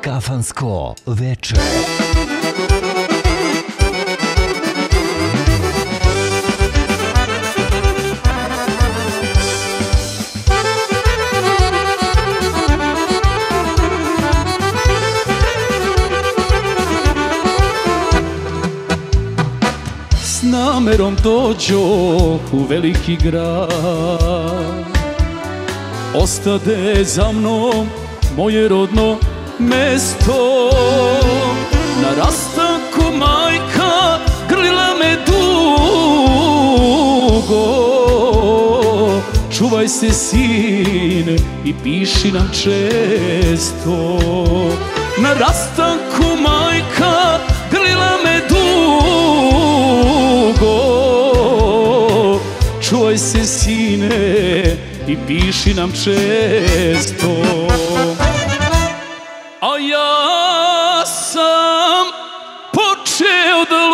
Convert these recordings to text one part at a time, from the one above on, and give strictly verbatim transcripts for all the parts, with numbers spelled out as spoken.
Kafansko veče. S namerom dođoh u veliki grad, ostade za mnom moje rodno mesto. Na rastanku majka grlila me dugo. Čuvaj se sine i piši nam često. Na rastanku majka grlila me dugo. Čuvaj se sine i piši nam često. A ja sam počeo da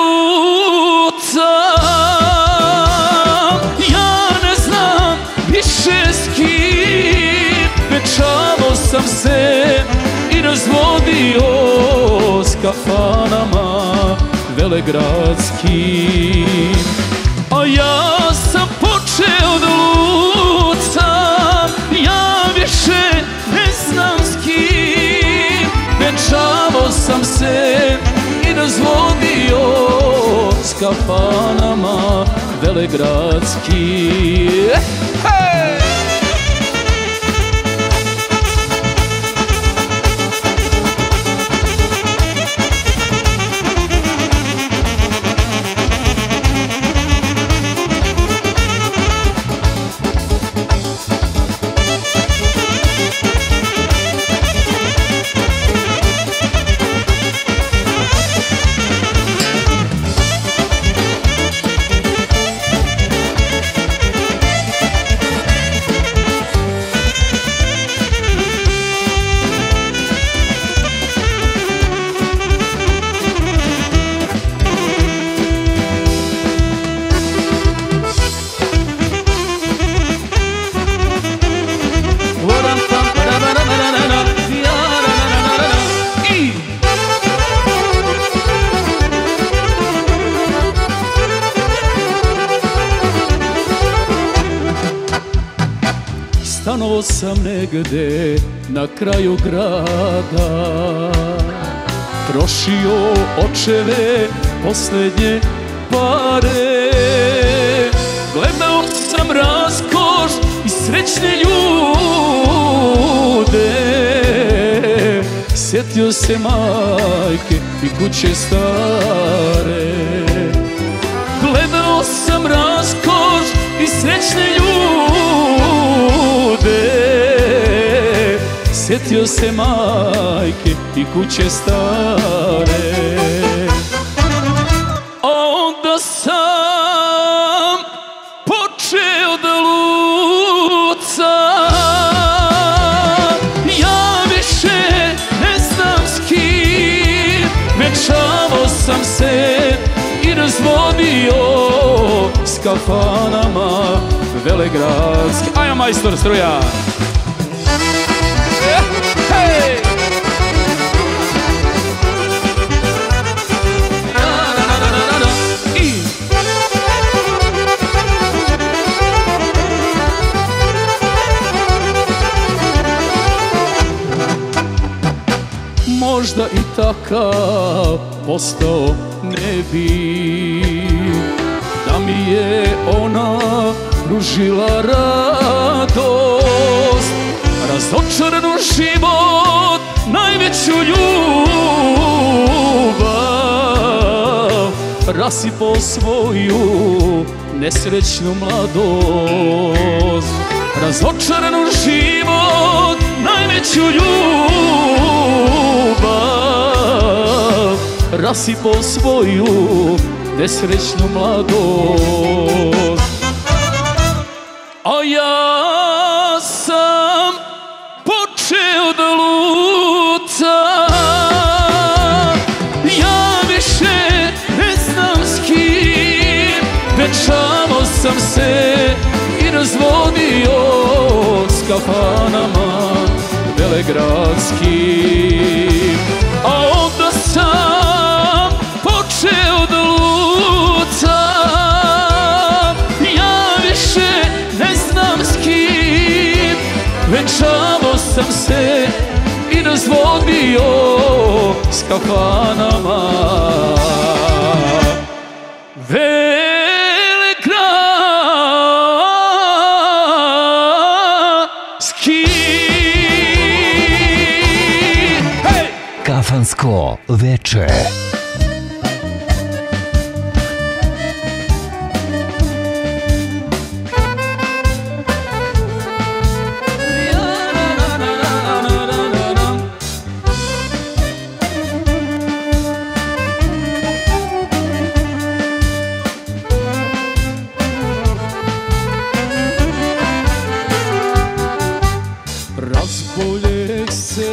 lucam, ja ne znam više s kim. Večavo sam se i razvodio s kafanama velegradskim. A ja sam počeo da lucam, ja više ne znam s kim. Venčavo sam se i razvodio s kafanama velegradskim. Hey! Stanuo sam negde na kraju grada, trošio očeve posljednje pare. Gledao sam raskoš i srećne ljude, sjetio se majke i kuće stare. Gledao sam raskoš i srećne ljude, sjetio se majke i kuće stare. A onda sam počeo da lucam, ja više ne znam s kim. Venčavo sam se i razvodio s kafanama velegradski. Aja majstor struja! Hej! I možda i takav postao ne bi, da mi je ona pružila radost. Razočaran u život, najveću ljubav, rasipao svoju nesrećnu mladost. Razočaran u život, najveću ljubav, rasipao svoju nesrećnu mladost. A ja sam počeo da lucam, ja više ne znam s kim. Venčavo sam se i razvodio s kafanama velegradskim. sam se i razvodio s kafanama. Kafansko veče. Razboljeh se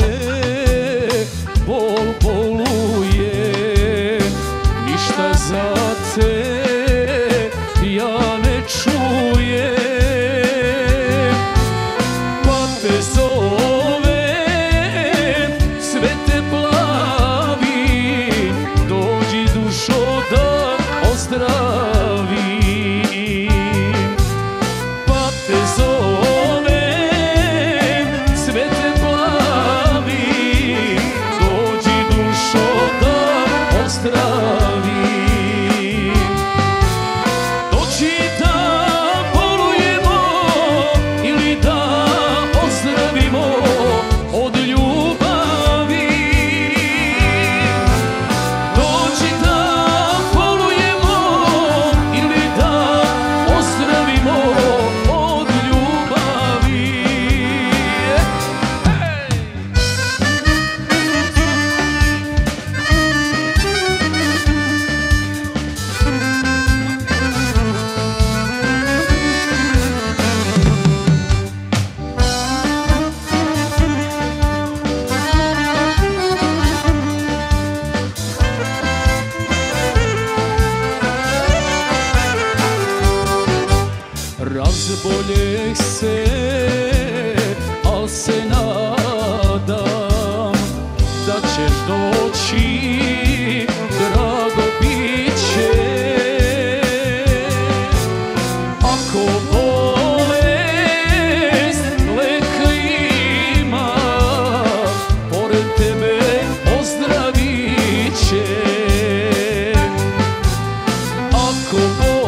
bol boluje, ništa za te ja ne čujem, pa te zovem, sve te plavim, dođi dušo da ozdravim, pa te zovem, sve te plavim, dođi dušo da ozdravim. Dođi da bolujemo ili da ozdravimo od ljubavi. Dođi da bolujemo ili da ozdravimo od ljubavi. Razboljeh se, al se nadam da ćeš doći, drago biće. Ako bolest lek ima, pored tebe ozdravit će. Ako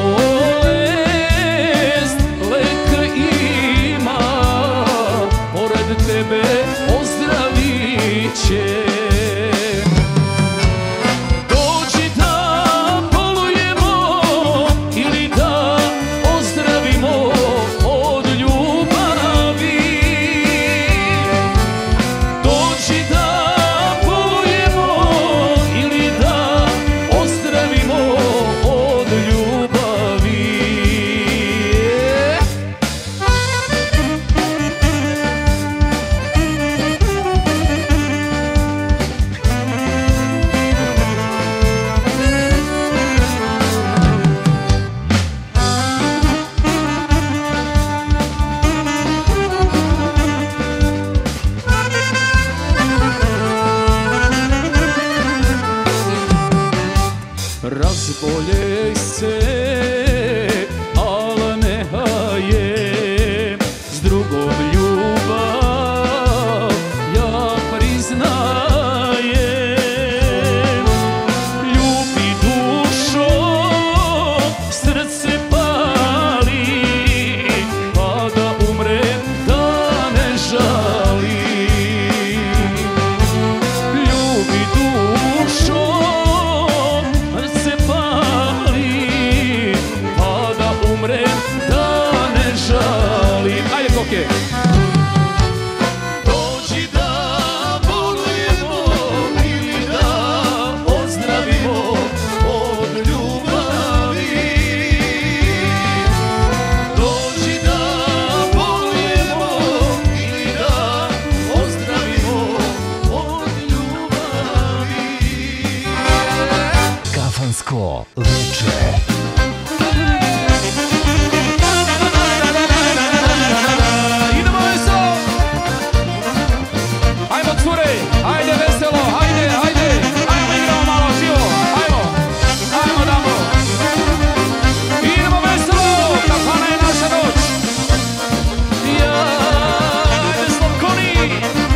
bolest lek ima, pored tebe ozdravit će. Dođi da bolujemo ili da ozdravimo od ljubavi. Dođi da bolujemo ili da ozdravimo od ljubavi. Razboljeh se, al ne hajem, s drugom ljubav ja priznajem. Ljubi dušo, srce pali, pa da umrem da ne žalim. Ljubi dušo, srce pali, pa da umrem da ne žalim. Ajde koke! Dođi da bolujemo ili da ozdravimo od ljubavi. Dođi da bolujemo ili da ozdravimo od ljubavi. Kafansko veče. Idemo veselo! Ajmo cure, ajde veselo, ajde, ajde, ajmo igramo malo živo, ajmo, ajmo damo. Idemo veselo, kafana je naša noć. Ja, ajde Slavkoni!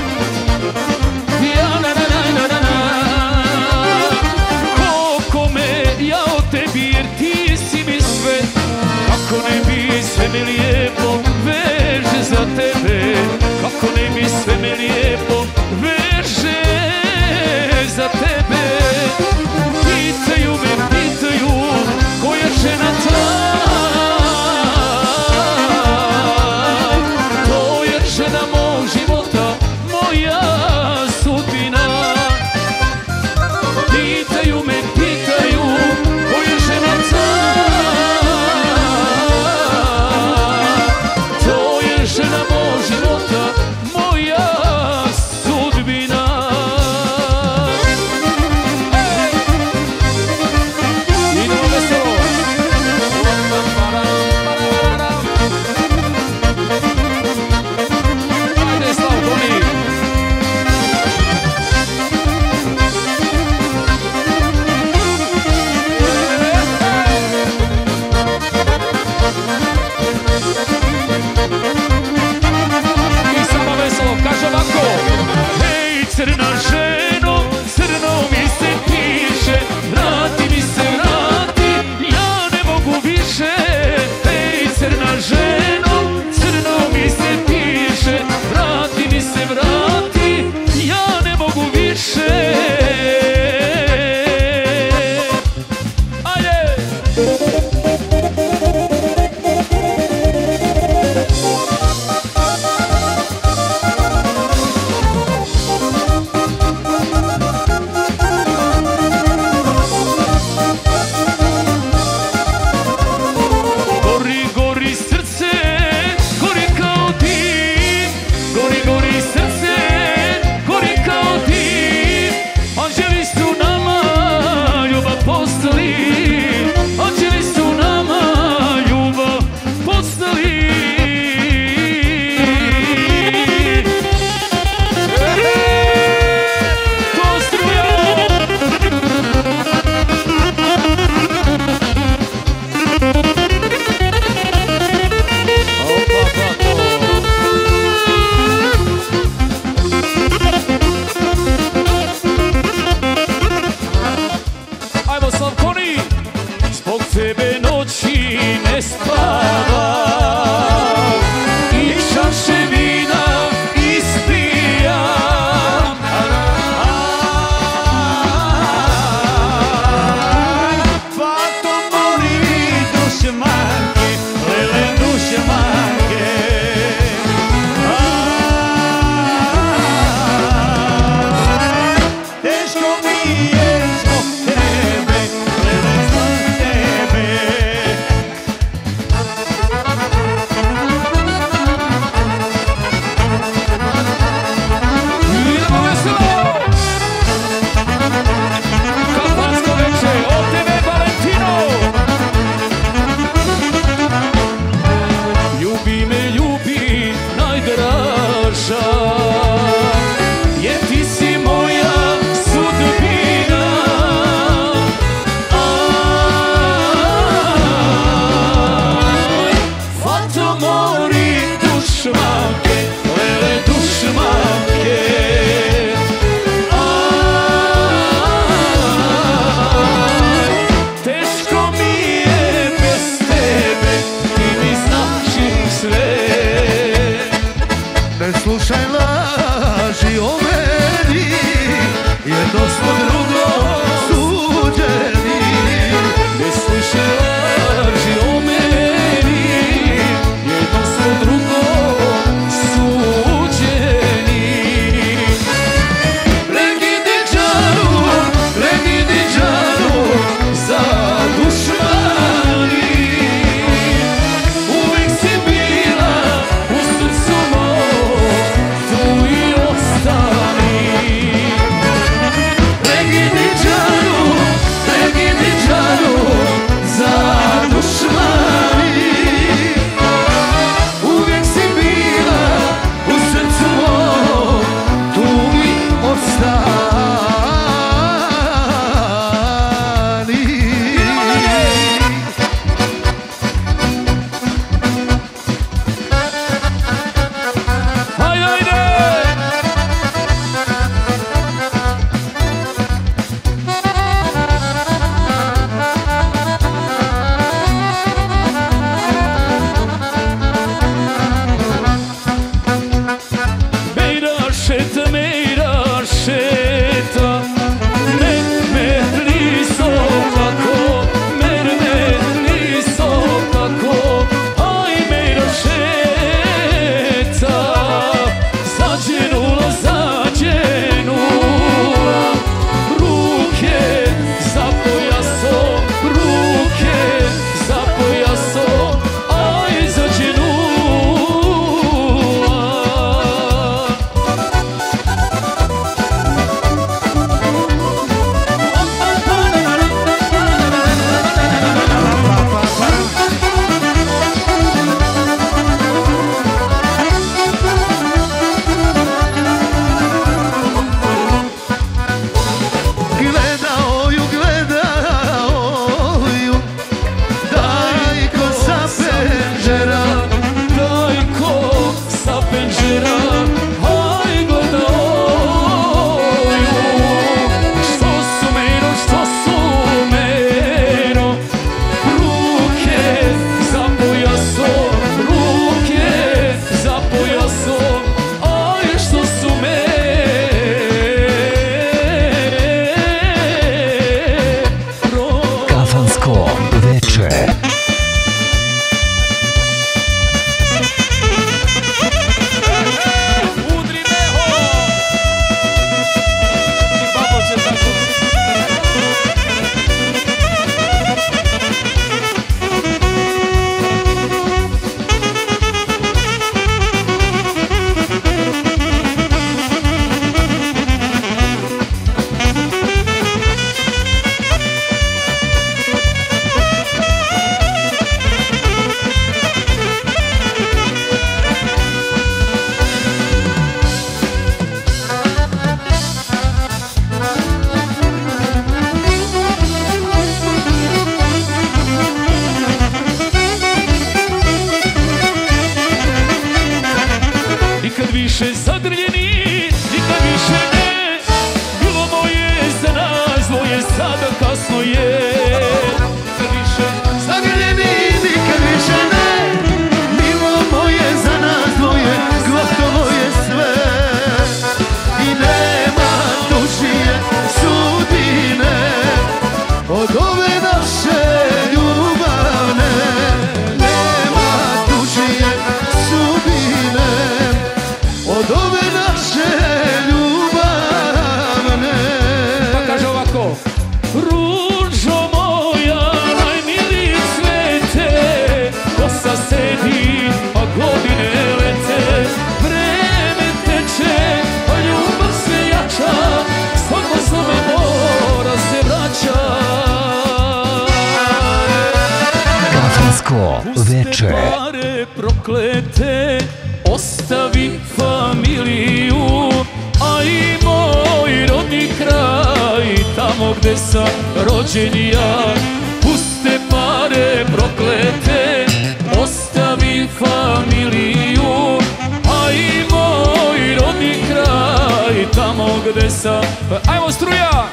veče. Pare proklete, ostavi familiju, a i moj rodni kraj, tamo gde sam rođen ja. Puste pare proklete, ostavi familiju, a i moj rodni kraj, tamo gde sam... Ajmo struja!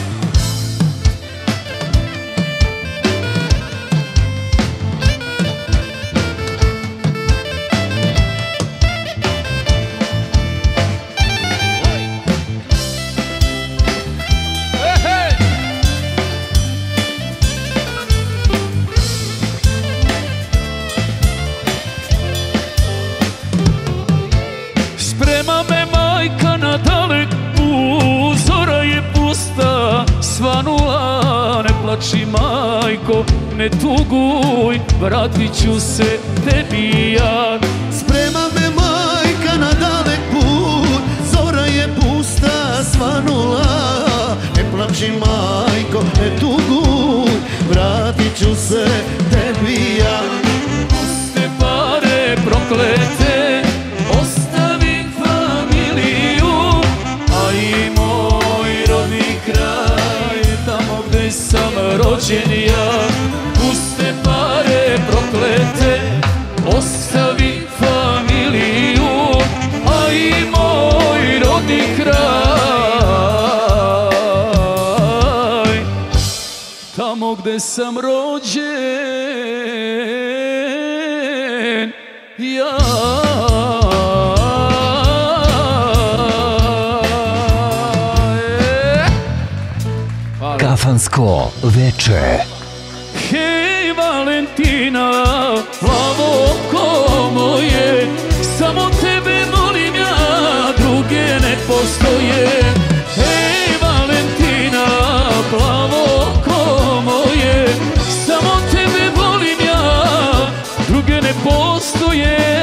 Svanula, ne plači majko, ne tuguj, vratit ću se tebi ja. Sprema me majka na dalek put, zora je pusta, svanula. Ne plači majko, ne tuguj, vratit ću se tebi ja. Puste pare proklete, ostavi familiju, a i moj rodni kraj, tamo gde sam rođen ja. Puste pare proklete, ostavi familiju, a i moj rodni kraj, tamo gde sam rođen ja. Kafansko veče. Hej Valentina, plavo oko moje, samo tebe molim ja, druge ne postoje. Hej Valentina, plavo oko moje, samo tebe volim ja, druge ne postoje.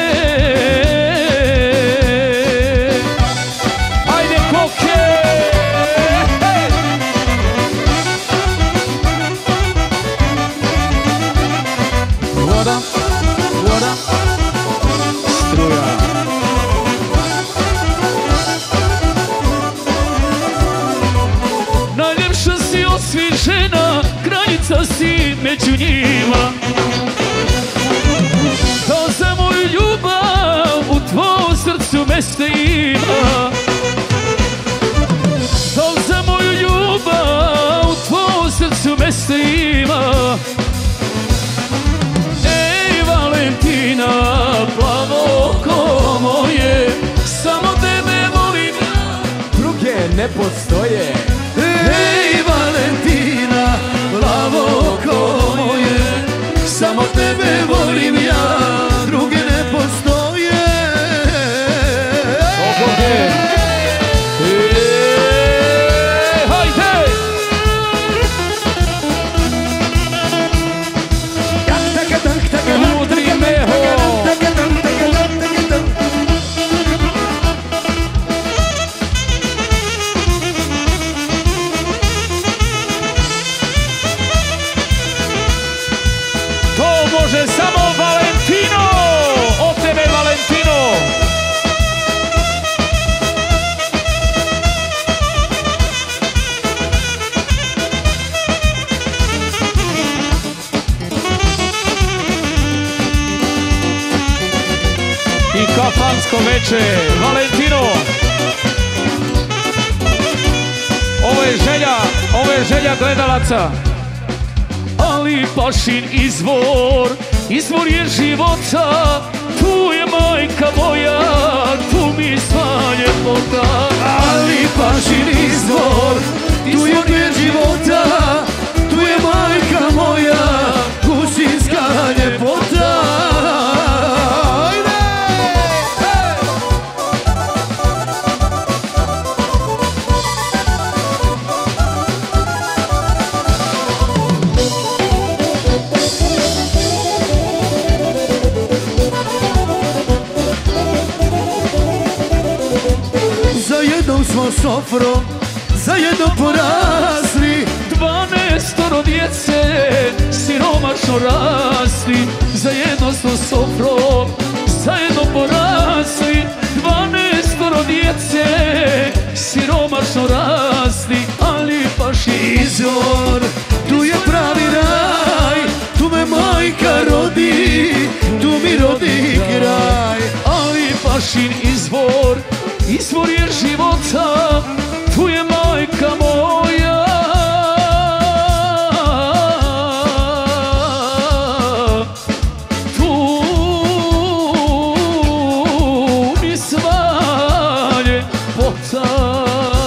Ajde koke! Voda, voda, struja. Najljepša si od svih žena, granica si među njima. Da za moju ljubav u tvojom srcu mesta ima. Da za moju ljubav u tvojom srcu mesta ima. Valentina, plavo oko moje, samo tebe volim ja, druge ne postoje. Ej Valentina, plavo oko moje, samo tebe volim ja, druge ne postoje. Oboge! Eee, hajde! Mudri meho! To može samo Valentino! Od tebe Valentino! I kafansko veče, Valentino. Ovo je želja, ovo je želja gledalaca. Ali Pašin izvor, izvor je života, tu je majka moja, tu mi sva ljepota. Ali Pašin izvor, tu je života, tu je majka moja, kućinska ljepota. Smo sofrom zajedno porasli, dvanaestoro djece siromašno rasli, za zajedno s sofrom, zajedno porasli, dvanaestoro djece, siromašno rasli, ali baš je Izvor, tu je pravi raj, tu me majka rodi, tu mi rodi kraj. Ali bašin izvor, izvor je života, tu je majka moja. Tu mi svalje pota.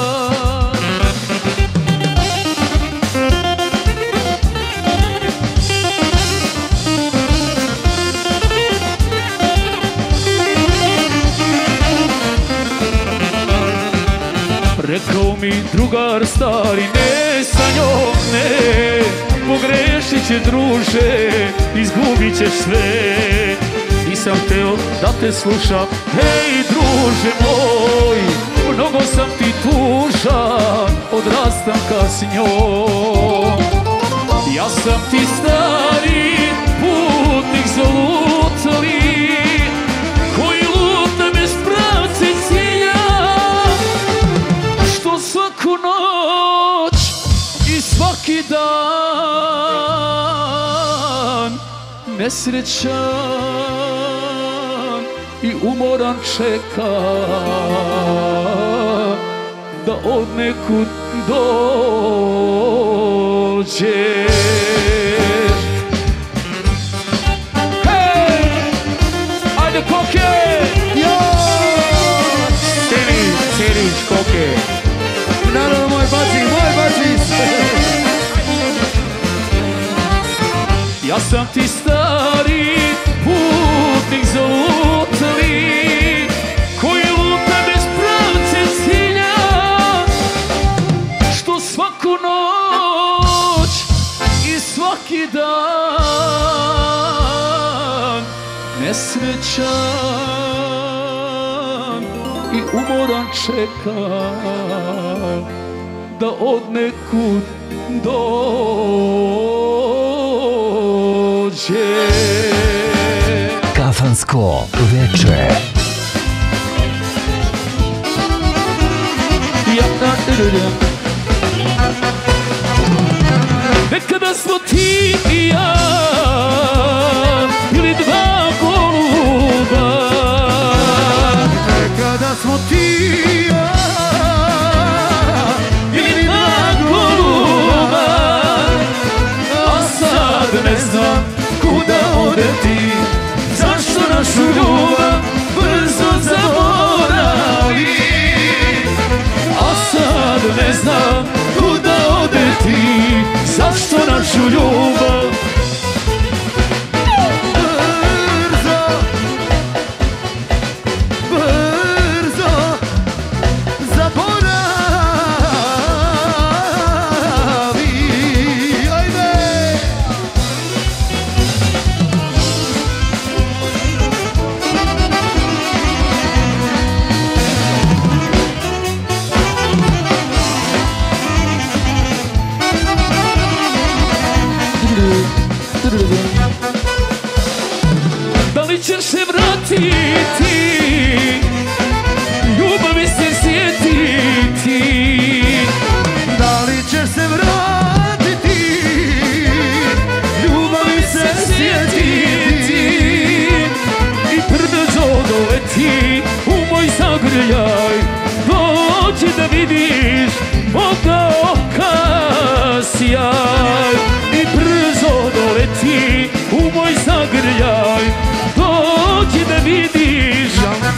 Rekao mi drugar stari, ne sa njom, ne, pogrešit će druže, izgubit ćeš sve. Nisam teo da te slušam, hej druže moj, mnogo sam ti tužan od rastanka s njom. Ja sam ti stari putnik zalutali, koji luta bez pravce cilja, što svaku noć i svaki dan nesrećan i umoran čeka da od nekud dođeš. Hej, ajde koke! Sirić, Sirić, koke! Naravno moj baci, moj baci. Ja sam ti stari putnik zalutali, koji luta bez pravce cilja, što svaku noć i svaki dan nesrećan i umoran čeka da od nekud dođe. Kafansko veče. Nekada smo ti i ja bili dva goluba. Nekada smo ti i ja Bili dva goluba, a sad ne znam kuda ode ti. Zašto našu ljubav brzo zaboravi, a sad ne znam kuda ode ti. Zašto našu ljubav brzo, brzo zaboravi. Ajde! Da li ćeš se vratiti, ljubavi se sjetiti? Da li ćeš se vratiti, ljubavi se sjetiti, I brzo doleti u moj zagrljaj, dođi da vidiš moga oka sjaj. I brzo doleti u moj zagrljaj, dođi da vidiš.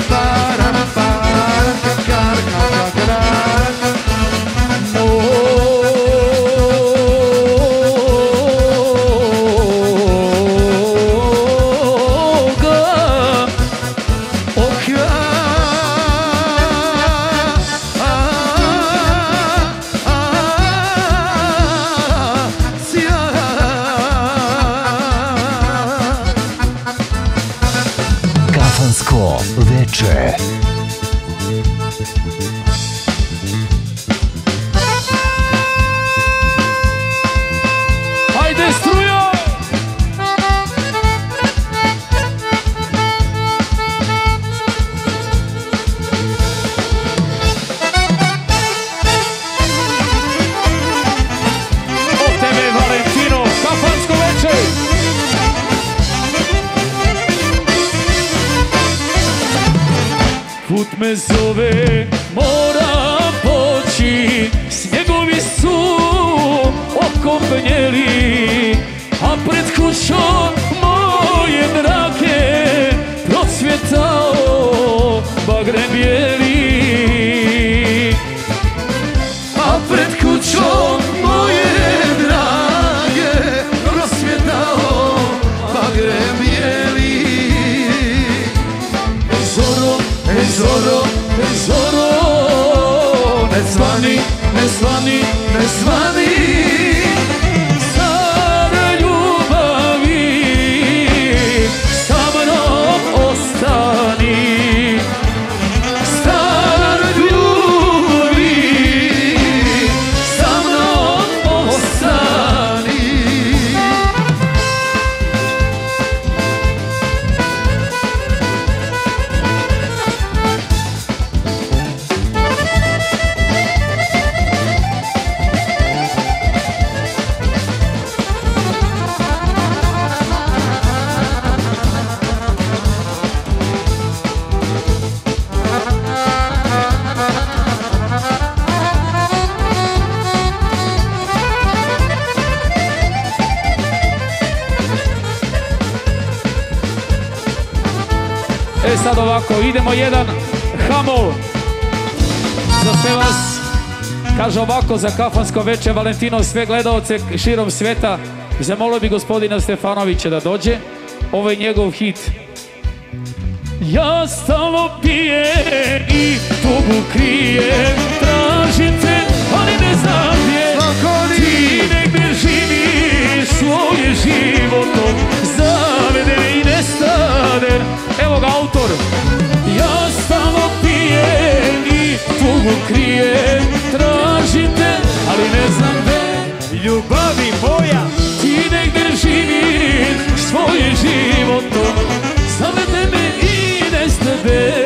Kafansko veče. Hajde strujo! me zove, moram poći, snjegovi su okopnjeli, a pred kućom moje drage procvjetao bagrem bijeli. A pred kućom moje drage procvjetao bagrem bijeli. Ej zoro, ej zoro, ej zoro, ne zvani, ne zvani, ne zvani. Stara ljubavi, sa mnom ostani. Stara ljubavi, sa mnom ostani. E sad ovako, idemo jedan hamol za sve vas. Kaže ovako, za kafansko večer Valentino, sve gledalce širom sveta, zamolio bi gospodina Stefanovića da dođe. Ovo je njegov hit. Ja stalno pijem i tugu krijem, tražim te, ali ne znam gdje. Ti negdje živiš svoje životom, zavede i nestade. Evo ga autor. Ja stalno pijem i tugu krijem, tražim te, ali ne znam gdje. Ljubavi moja, ti negdje živiš svoje životom, zavede me i nestade.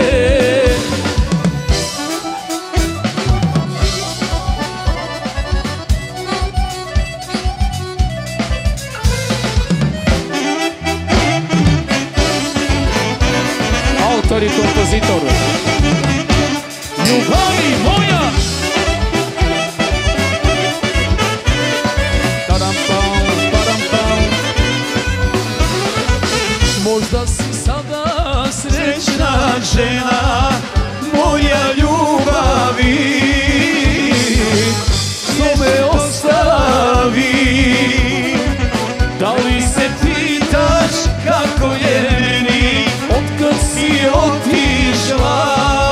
Autor i kompozitor. Ljubavi moja. Tadam pam, tadam pam. Možda si sada srećna žena, moja ljubavi, što me ostavi. Da li se pitaš kako je meni otkad si otišla?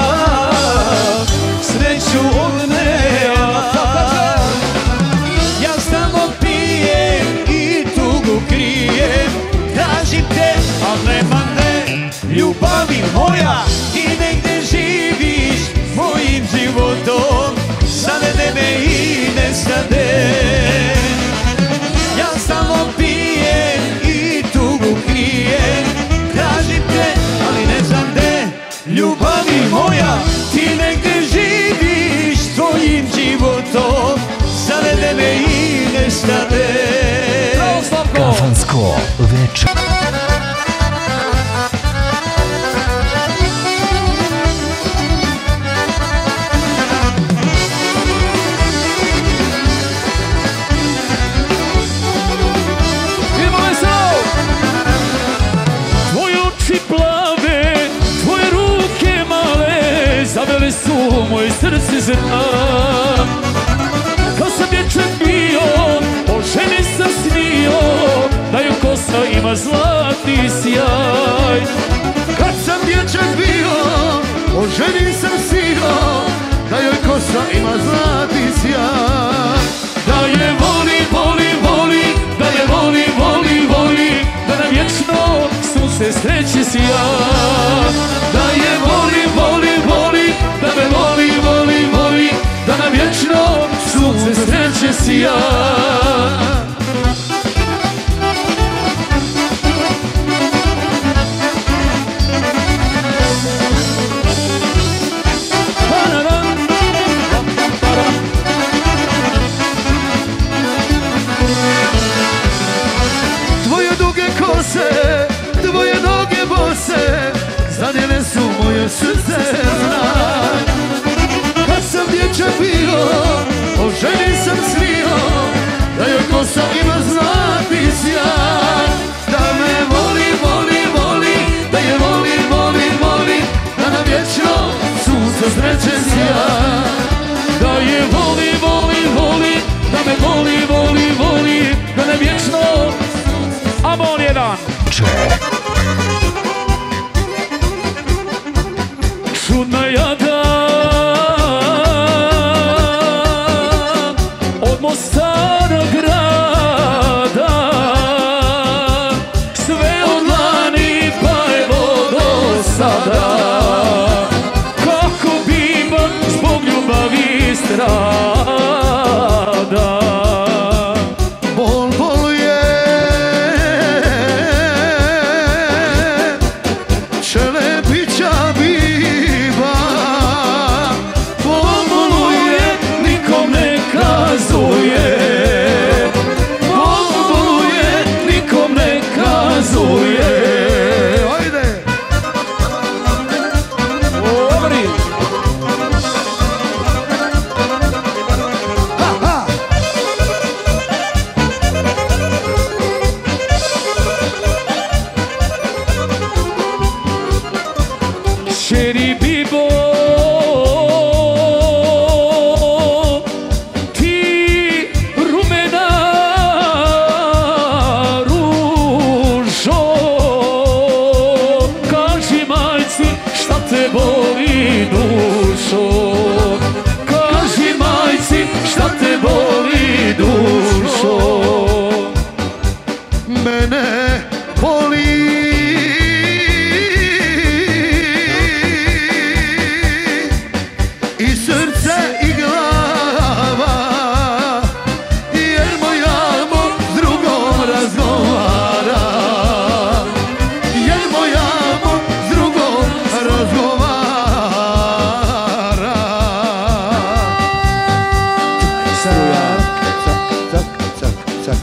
Sreću odnela. ja stalno pijem i tugu krijem, tražim te, al nemam ne. Ljubavi moja, ti negdje živiš mojim životom, zavede me i nestade. Ja stalno pijem i tugu krijem, tražim te, ali ne znam gde. Ljubavi moja, ti negdje živiš tvojim životom, zavede me i nestade. Kafansko večer. Zavele su moje srce zrna. Kad sam dječak bio, o ženi sam snio, da joj kosa ima zlatni sjaj. Kad sam dječak bio, o ženi sam snio, da joj kosa ima zlatni sjaj. Da je voli, voli, voli, da je voli, voli, voli, da nam vječno sunce sreće sija. Da je voli, voli, voli, da me voli, voli, voli, da nam vječno sunce sreće sija. Tvoje duge kose, tvoje noge bose, zanijele su moje srce zna. kosa ima zlatni sjaj. Da me voli, voli, voli, da je voli, voli, voli, da nam vječno sunce sreće sjaj. Da je voli, voli, voli, da me voli, voli, voli, da nam vječno. Amon jedan. Če. Čudna jada od Mostara grada, sve od lani pa evo do sada. Kako biva zbog ljubavi strada. Bol boluje, Čelebića biva. Bol boluje, Nikom ne kazuje, Bol boluje, nikom ne kazuje. ajde. Dobri. Čeri bibo, ti rumena ružo, kaži majci šta te boli dušo, kaži majci šta te boli dušo. Mene boli i srce i glava, jer moja mo s drugom razgovara, jer moja mo s drugom razgovara. Cak, cak, cak, cak.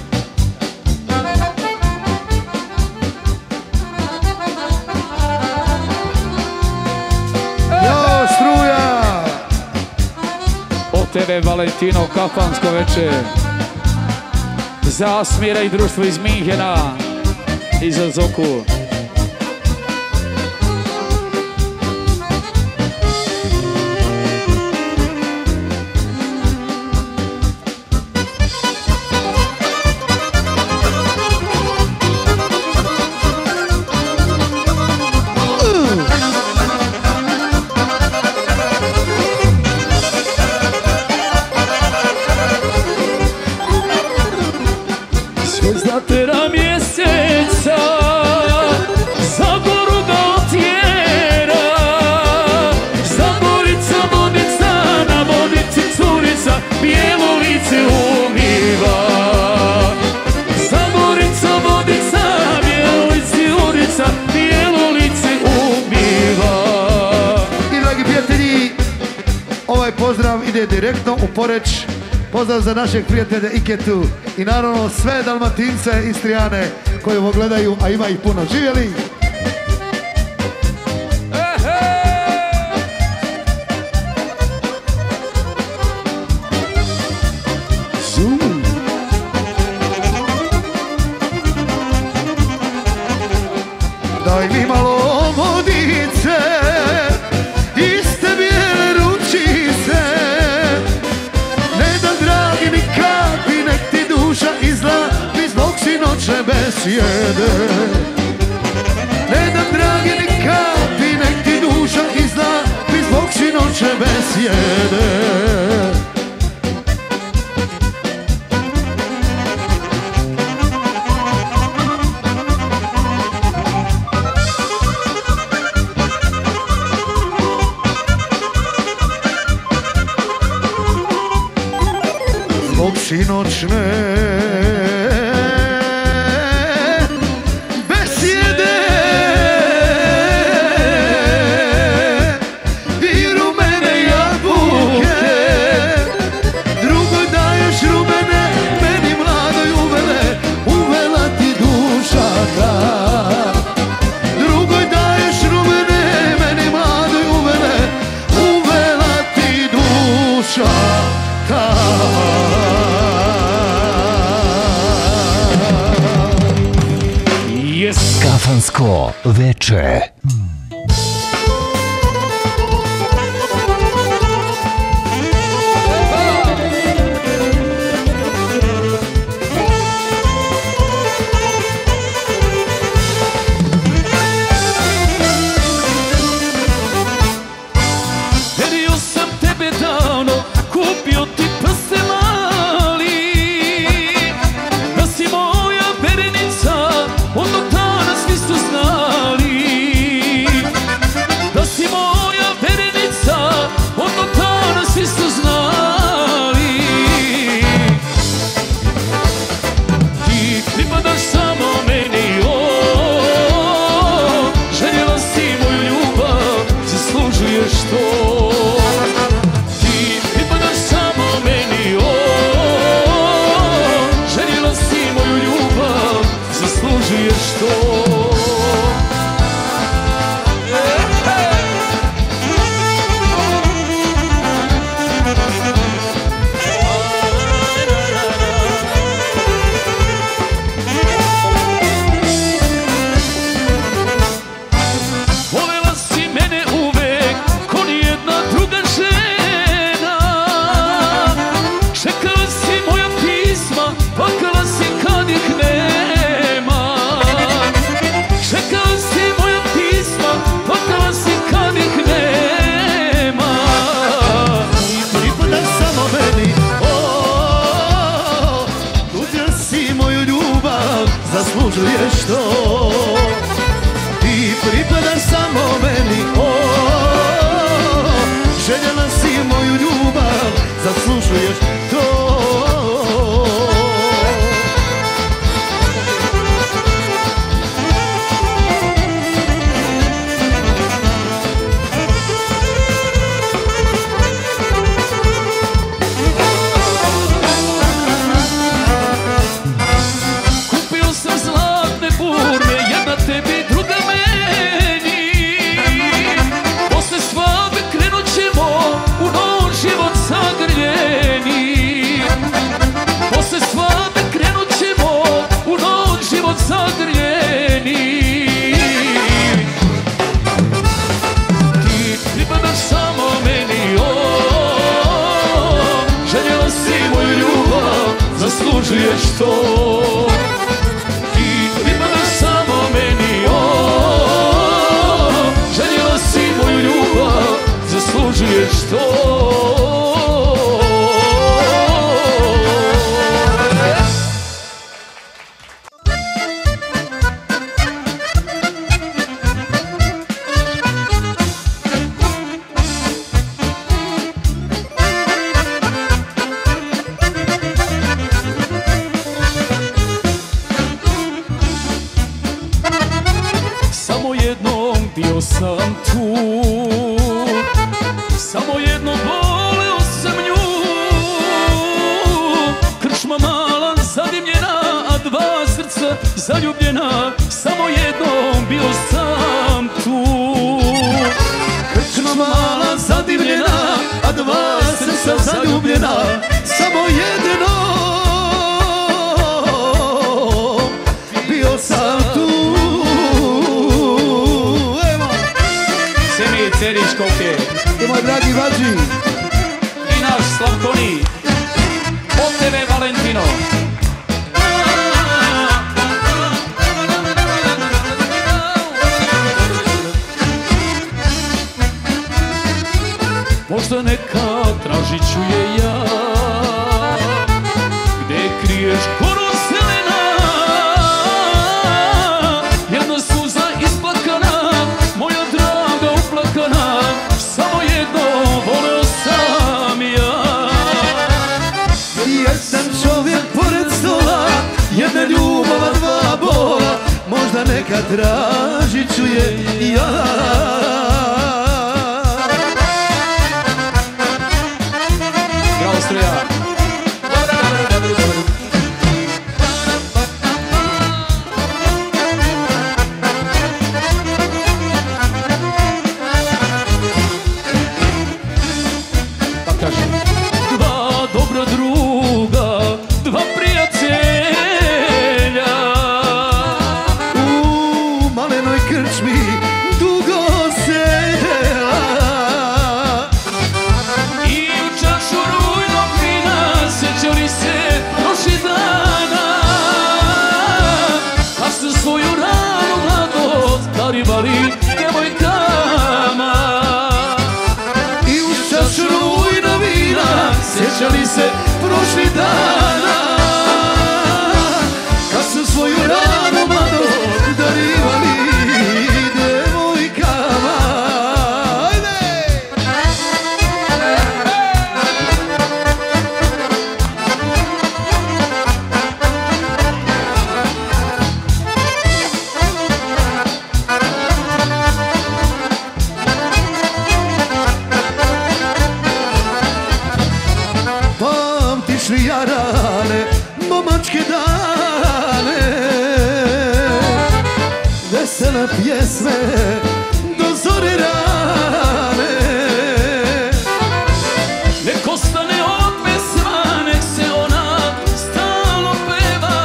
Jo, struja! Od tebe Valentino kafansko večer. Za Asmira i društvo iz Minhena i za Zoku. Sve zatera mjeseca, Zaboru ga otjera. Zaborica, vodica, na vodici curica, bijelo lice umiva. Zaborica, vodica, bijelo lice curica, bijelo lice umiva. I dragi prijatelji, ovaj pozdrav ide direktno u Poreč. Pozdrav za našeg prijatelja Iketu i naravno sve Dalmatince, Istrijane koji ovo gledaju, a ima ih puno. Živjeli! Daj mi malo vodice, iste bijele ručice, ne da dragi ni kapi, nek ti duša izlapi zbog sinoćne besjede. Ne da dragi ni kapi, nek ti duša izlapi zbog sinoćne besjede. Zbog sinoćne besjede i rumene jabuke, drugoj daješ rumene, meni mladoj uvele, uvela ti duša ta. Drugoj daješ rumene, meni mladoj uvele, uvela ti duša ta. Kafansko veče. Zaslužuješ to, ti pripadaš samo meni, o, željela si moju ljubav, zaslužuješ to. Zaslužuješ to, ti pripadaš samo meni, o, željela si moju ljubav, zaslužuješ to. Samo jednom bio sam tu, samo jednom voleo sam nju. Krčma mala zadimljena, a dva srca zaljubljena. Samo jednom bio sam tu. Krčma mala zadimljena, a dva srca zaljubljena. Samo jednom bio sam tu. Cerić Koke i moj dragi Vađi i naš Slavkoni, od tebe Valentino. Možda nekad tražit ću je ja, gde kriješ koru zelena. Jedna suza isplakana, moja draga uplakana. Samo jedno voleo sam ja. Jesam čovjek pored stola, jedna ljubava, dva bola. Možda nekad tražit ću je ja. Bravo Struja. Pa kaže, dva dobra druga, dva prijatelja. U malenoj sjeća li se prošli dana kad su svoju ranu mlado darivali devojkama. Pamtiš li jarane, momačke dane, vesele pjesme do zore rane? Nek ostane ova pesma, nek se ona stalno peva,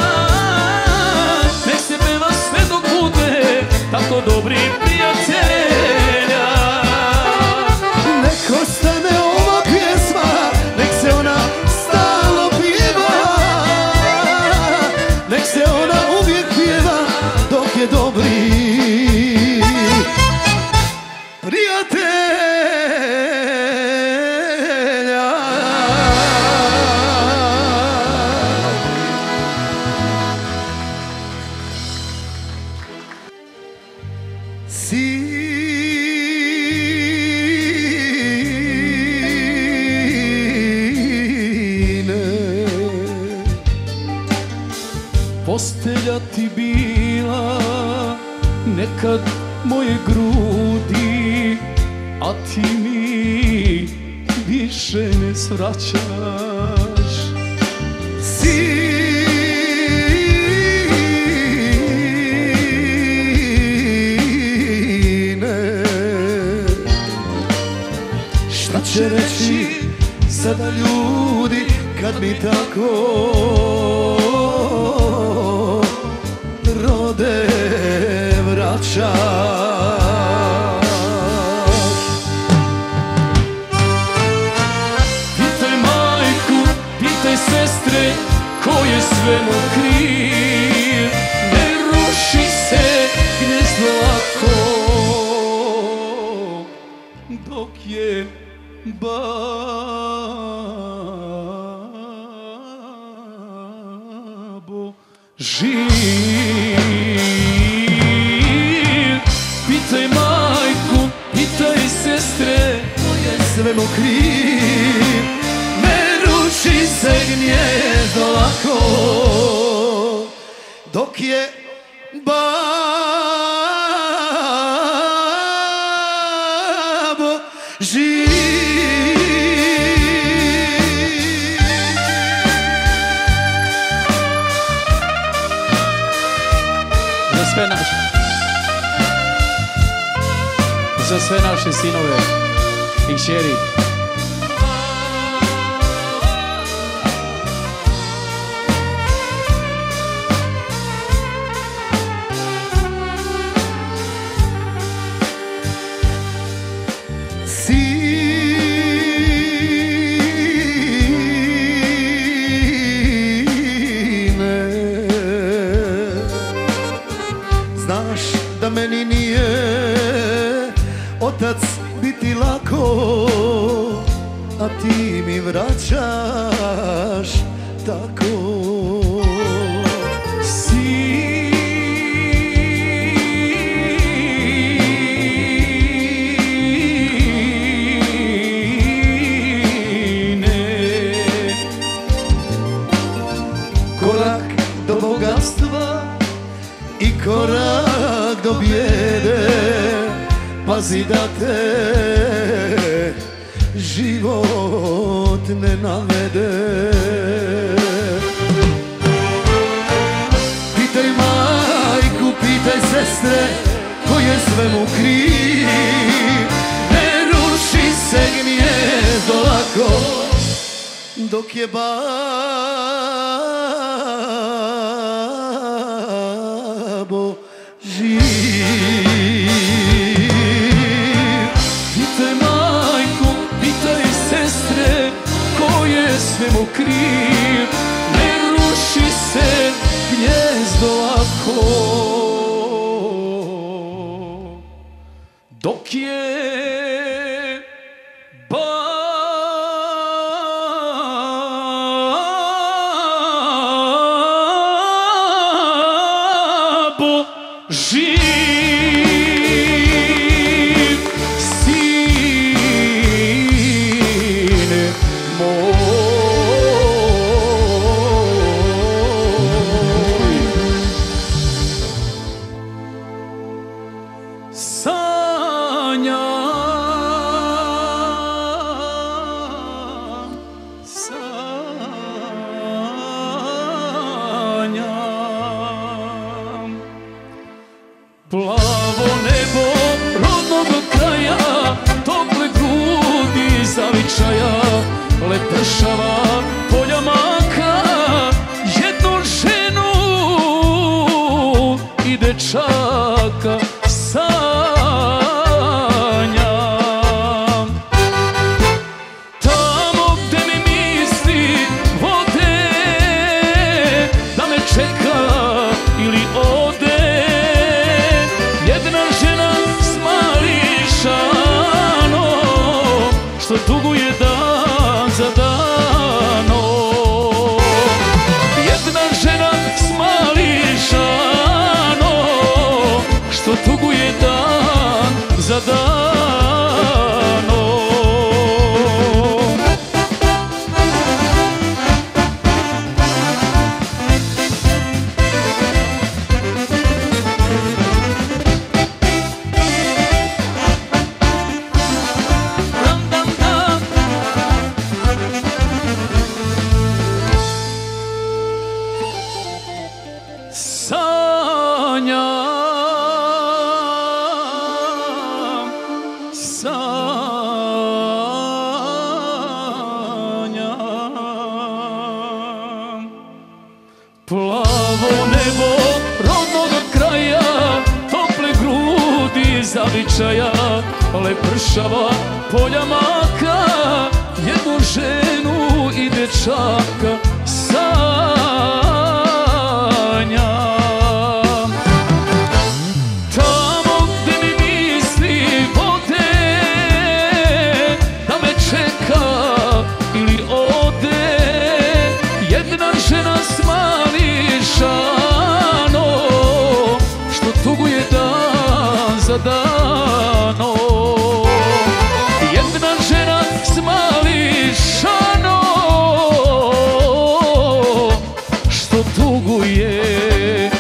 nek se peva sve dok bude tako dobri prijatelja. Nek ostane ova pjesma, nek se ona stalno pjeva, nek se ona uvijek pjeva dok je dobri prijatelja. Sine, Postelja ti bila nekad moje grudi, a ti mi više ne svraćaš. sine, šta će reći sada ljudi kad mi tako rode vraćaš? Pitaj majku, pitaj sestre, ko je sve mu kriv. Ne ruši se gnjezdo lako dok je babo živ. Pitaj majku, pitaj sestre, To je sve mu kriv, ne ruši se gnjezdo lako dok je babo živ. za sve naše, za sve naše sinove i kćeri. Sine, znaš da meni nije otac biti lako, a ti mi vraćaš tako. Korak do bogatstva i korak do bijede, pazi da te život ne navede. Pitaj majku, pitaj sestre, ko je sve mu kriv. Ne ruši se gnjezdo lako dok je babo živ. Pitaj majku, pitaj sestre, ko je sve mu kriv. Ne ruši se gnjezdo lako dok je babo Plavo nebo rodnog kraja, tople grudi zavičaja, lepršava polja maka, jednu ženu i dečaka sanjam. Tamo gde mi misli vode, da me čeka ili ode, jedna žena s mališanom, što tuguje dan za danom. Jedna žena s mališanom, što tuguje dan za danom. Sanjam, sanjam. Plavo nebo rodnog kraja, tople grudi zavičaja, lepršava polja maka, jednu ženu i dečaka sanjam. Tamo gde mi misli vode, da me čeka ili ode, jedna žena s mališanom, što tuguje dan za danom. Jedna žena s mališanom, što tuguje